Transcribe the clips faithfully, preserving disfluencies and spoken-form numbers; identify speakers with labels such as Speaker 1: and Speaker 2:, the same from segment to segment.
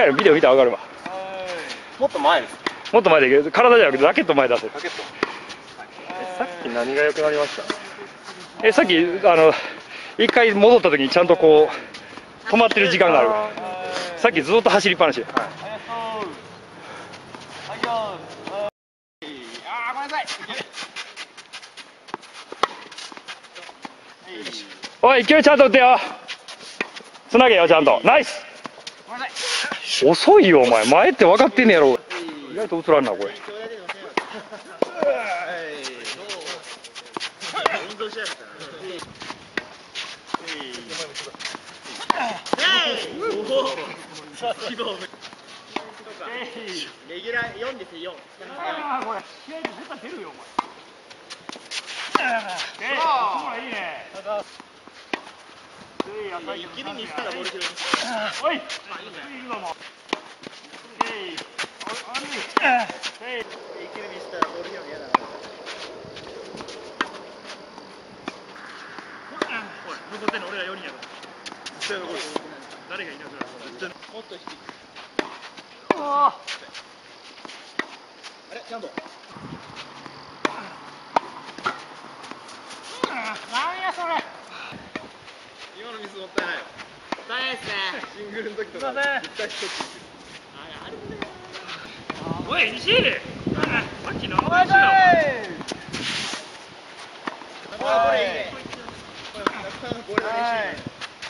Speaker 1: かいのビデオ見たら分かるわ。
Speaker 2: もっと前です。
Speaker 1: もっと前でいける。体じゃなくてラケット前出せる。
Speaker 2: ラケット。え、さっき何が良くなりました？
Speaker 1: え、さっきあの一回戻った時にちゃんとこう止まってる時間がある。さっきずっと走りっぱなし。はい、
Speaker 3: あー、ごめんなさい。
Speaker 1: おい、勢いちゃんと打ってよ。つなげよ、ちゃんと。ナイス。遅いよ、お前。前って分かってんねやろ。意外と映らんな、これ。
Speaker 3: レギュラーよんですよ、よん。ああ、これ、試合で絶対出るよ、お前。ああ、いいね。一気に見せたらボール拾い。おい、いいぞもう。えい、ある。えい、一気に見せたらボール拾うの嫌だな。おい、残ってんの俺らよにんやろ。絶対残る。誰がいなくなる？もっと引き。あれ、ちゃんと。なんやそれ。今のミスもったいないよ。もったいないですね。シングルの時とか絶対一つ。あれあれ。おい、西入。さっきのあの話だ。これいいね。これこれだけ。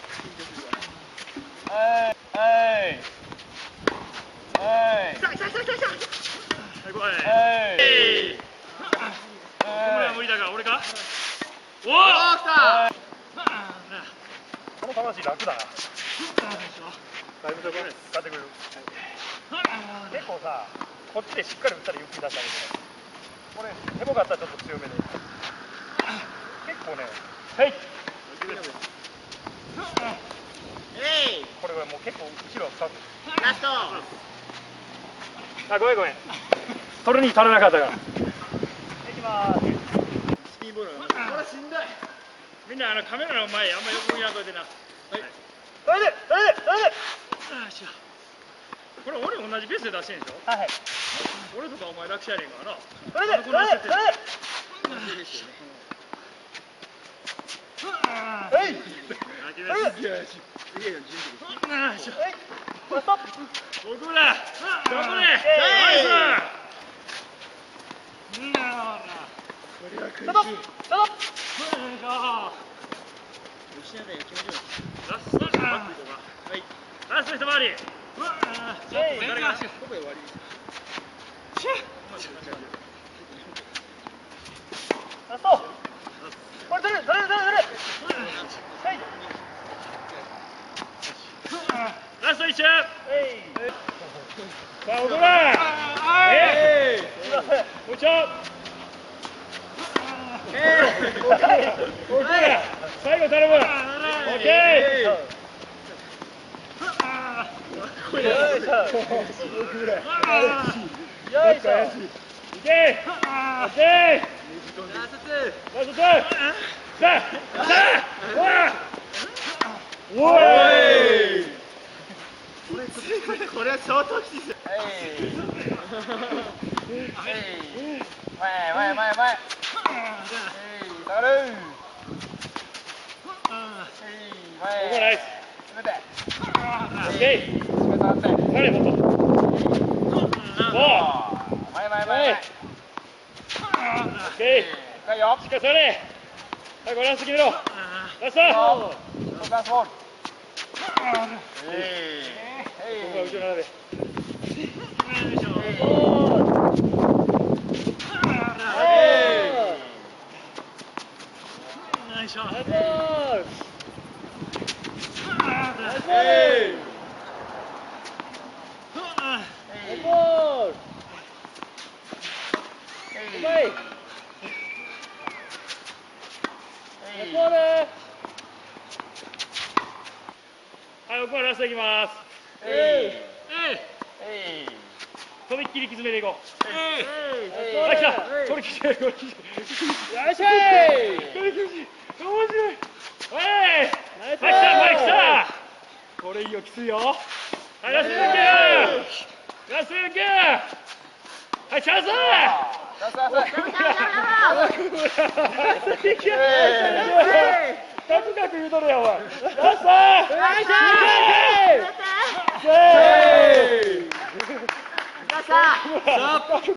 Speaker 3: はいはい。はい。来た来た来た来た来た。はい、これ。これは無理だが、俺か。おお、来た。
Speaker 1: この話楽だな。だいぶとこ使ってくれる。結構さ、こっちでしっかり打ったらゆっくり出したけど、これヘボかったらちょっと強めで。結構ね、はい。これはもう結構後ろを使う。
Speaker 3: ラスト。
Speaker 1: あ、ごめんごめん。取るに足らなかったから。いきます。
Speaker 3: スピンボール。これしんどい。みんなあのカメラの前あんま横見なといてな。はい。
Speaker 1: それで、それで、それで。
Speaker 3: ああ、しよう。これ俺同じペースで出してんでしょ。
Speaker 1: はい。
Speaker 3: 俺とかお前楽勝やねんからな。
Speaker 1: それで、それで、それで。
Speaker 3: 同じですよね。
Speaker 1: はい。
Speaker 3: すげえ。すげえよ、準備。ああ、しよう。
Speaker 1: はい。ストップ。
Speaker 3: どこだ。どこで。ナイス。うんなあ。これは苦しい。ストップ。ストップ。吉田で気持ちよい。ラストバックとか。はい。ラスト一回り。うわあ。誰が。ここで終わり。シュッ。
Speaker 1: ラスト。これ取れる取れる取れる取れる。はい。
Speaker 3: ラスト一周。
Speaker 1: はい。
Speaker 3: さあ、踊れ。ええ。
Speaker 1: すみません。
Speaker 3: もう一丁。ええ。オッケー。最後頼む。オッケー。よいしょ。よいしょ。いけ。オッケー。ラスト。ラスト。さあ。さあ。おい。これは相当きついですよ。
Speaker 1: 前前前前。下がる。
Speaker 3: ここナイス。
Speaker 1: 詰めて。
Speaker 3: オッケー。
Speaker 1: 詰めたって。
Speaker 3: 誰もっと。お
Speaker 1: 前前前前。
Speaker 3: オッケー。
Speaker 1: 深いよ。
Speaker 3: しっかりそれ。最後ラスト決めろ。ラスト。
Speaker 1: ラストボール。
Speaker 3: ええ。ここは後ろ並べ。ナイスショット。ナイスボール。ナイスボール。ナイスボール。うまい。ナイスボール。はい、僕はラストいきます。えい。えい。とびっきりきつめていこう。えい。はい、来た。とりきり。よいしょい。面白い。おい。はい、来た、はい、来た。これいいよ、きついよ。
Speaker 1: はい、ラス抜けラス抜けはい、チャンスカクカク言うとるやん、お前。ラスト